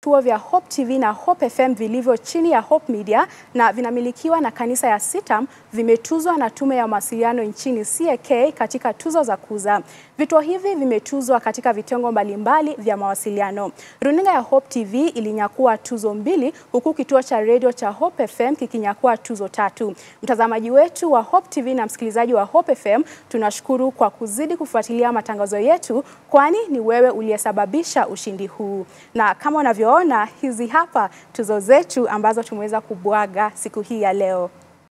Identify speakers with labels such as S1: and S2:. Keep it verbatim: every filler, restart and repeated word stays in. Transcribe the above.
S1: vituo vya Hope T V na Hope F M vilivyo chini ya Hope Media na vinamilikiwa na kanisa ya Sitam vimetuzwa na tume ya mawasiliano nchini C A K katika tuzo za KUZA. Vituo hivi vimetuzwa katika vitengo mbalimbali vya mawasiliano. Runinga ya Hope T V ilinyakua tuzo mbili huku kituo cha radio cha Hope F M kikinyakua tuzo tatu. Mtazamaji wetu wa Hope T V na msikilizaji wa Hope F M, tunashukuru kwa kuzidi kufuatilia matangazo yetu, kwani ni wewe uliyesababisha ushindi huu. Na kama unavyoona, hizi hapa tuzo zetu ambazo tumeweza kubwaga siku hii ya leo.